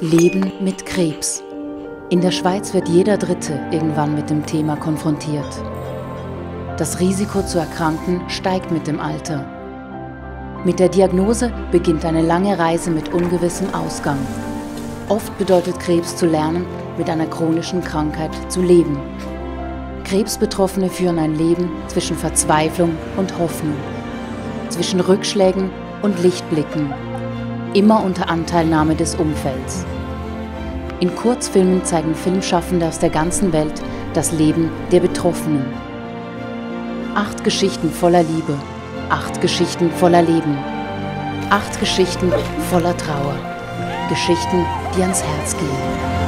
Leben mit Krebs. In der Schweiz wird jeder Dritte irgendwann mit dem Thema konfrontiert. Das Risiko zu erkranken steigt mit dem Alter. Mit der Diagnose beginnt eine lange Reise mit ungewissem Ausgang. Oft bedeutet Krebs zu lernen, mit einer chronischen Krankheit zu leben. Krebsbetroffene führen ein Leben zwischen Verzweiflung und Hoffnung, zwischen Rückschlägen und Lichtblicken, immer unter Anteilnahme des Umfelds. In Kurzfilmen zeigen Filmschaffende aus der ganzen Welt das Leben der Betroffenen. 8 Geschichten voller Liebe, 8 Geschichten voller Leben, 8 Geschichten voller Trauer, Geschichten, die ans Herz gehen.